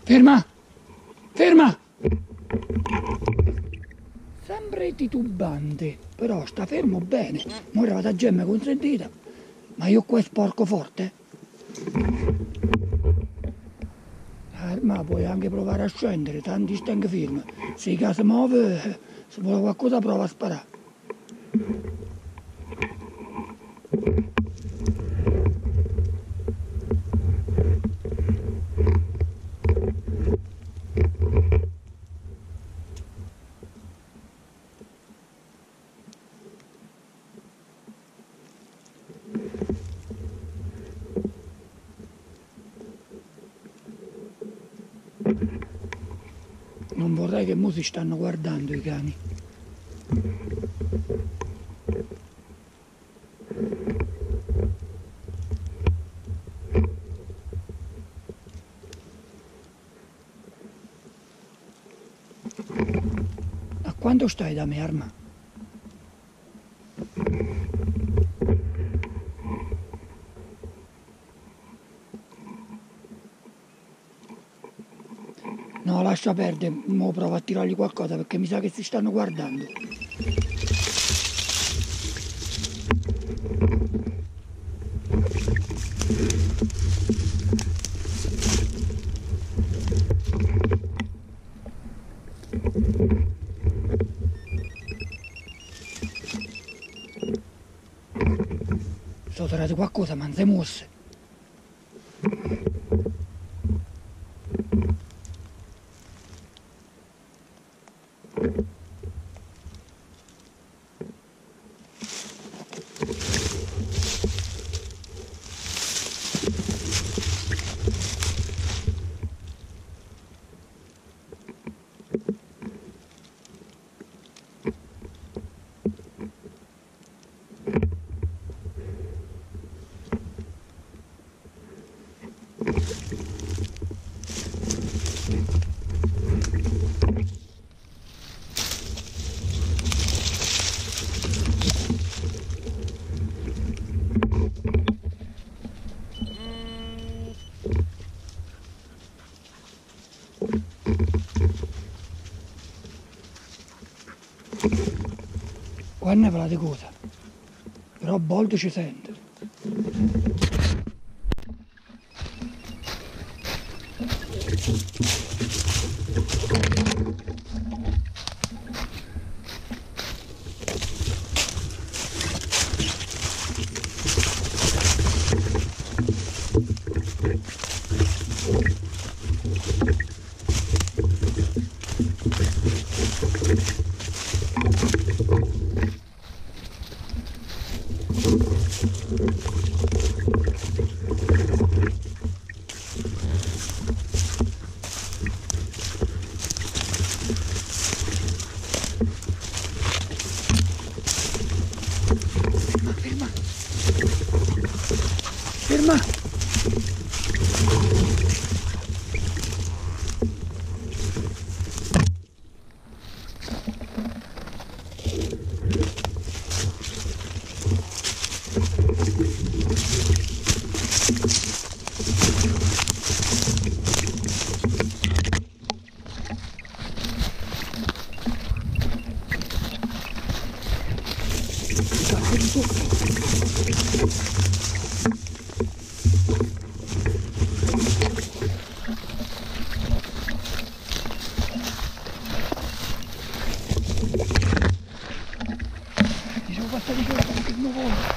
Ferma! Ferma! Sempre titubante, però sta fermo bene. Mo' arriva a gemme con 3 dita, ma io qua sporco forte. Ma puoi anche provare a scendere, tanti stanno fermi. Se il caso muove, se vuole qualcosa prova a sparare. Non vorrei che mo si stanno guardando i cani. A quanto stai da me, Arma? No, lascia perdere, mo provo a tirargli qualcosa perché mi sa che si stanno guardando. Sono tirato qualcosa, ma non si è mosse. Guarda per la di cosa, però a volte ci sente. Ferma! Dicevo fatta di cosa perché non voglio.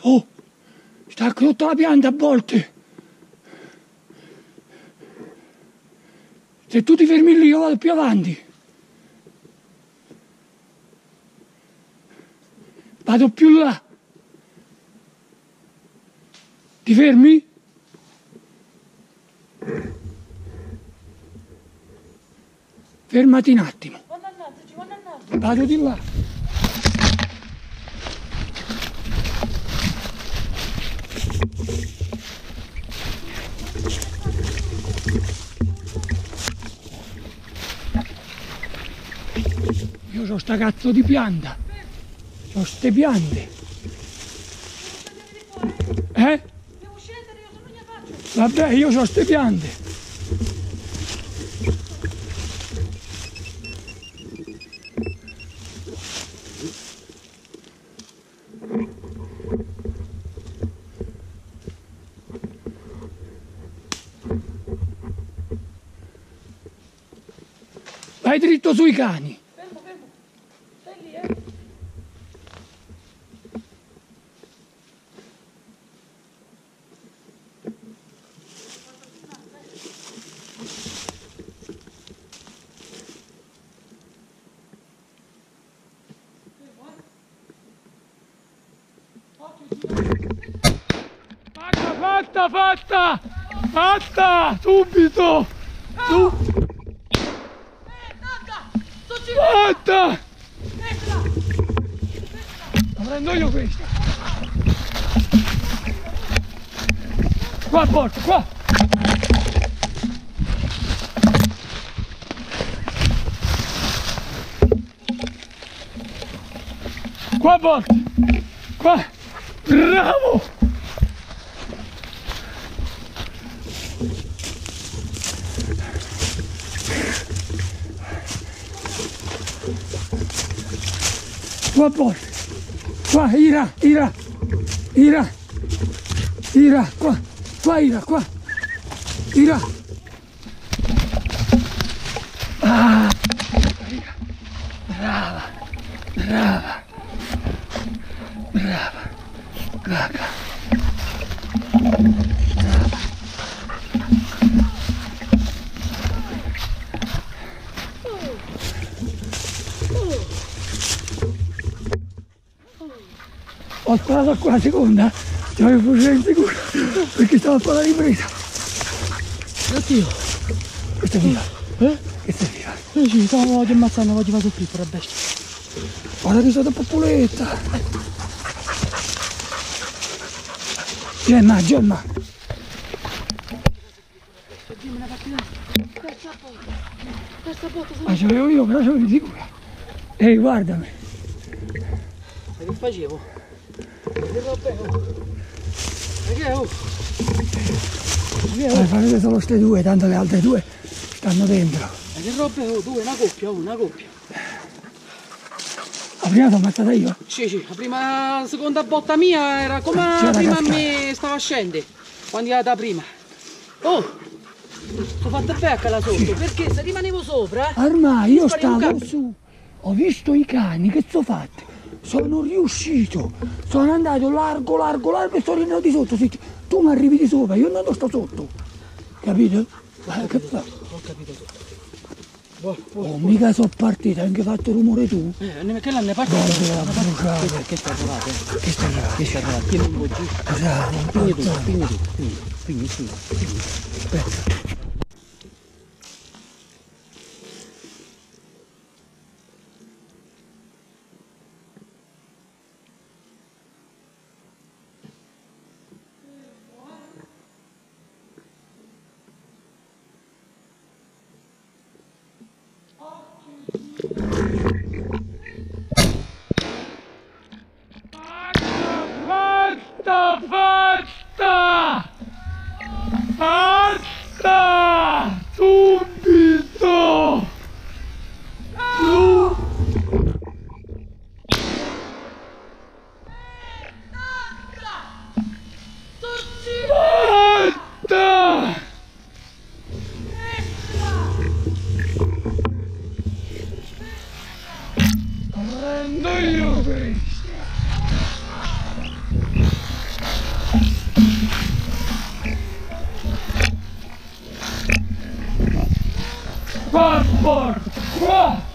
Oh, sta tutta la pianta a volte. Se tu ti fermi lì io vado più avanti. Vado più là. Ti fermi? Fermati un attimo. Vado di là. Io ho sta cazzo di pianta. Ho ste piante. Devo scendere, io se non ne faccio. Vabbè, io ho ste piante. Vai dritto sui cani. Fermo. Stai lì, Fatta! Subito! Fatta! La prendo io questa! Qua a porta, qua! Qua a porta! Qua! Bravo! Qua porta, qua Ira, qua Ira. Ah, Ira. Brava, guarda. Ho sparato qua la seconda, ci avevo il fucile insicuro perché stavo a fare la ripresa. Oddio. Questa è viva. Questa è viva. Sì, stavo ammazzando, oggi vado qui per la bestia. Guarda che sono popoletta. Gemma. Terza botta, Ma ce l'avevo io, però ce l'avevo di sicura. Ehi, guardami. Che facevo? Fai vedere solo queste due, tanto le altre due stanno dentro. Ma che roba è? Due, una coppia. La prima l'ho ammazzata io? Sì, la seconda botta mia era come prima a me stava a scendere, quando è andata prima. Oh! Sono fatta becca là sotto, sì. Perché se rimanevo sopra... Ormai io stavo su, ho visto i cani, che sono fatti? Sono riuscito, sono andato largo e sono rientrato di sotto. Tu mi arrivi di sopra, io non sto sotto, capito? Che fa? Ho capito tutto. Oh, mica sono partito, hai anche fatto rumore tu? Che l'hanno partito? Che sta arrivato? Che sta arrivato? Tieni un po' giù. Spegni tu. Aspetta. Fatta! Subito! Fatta! Prendo io questa! Forza!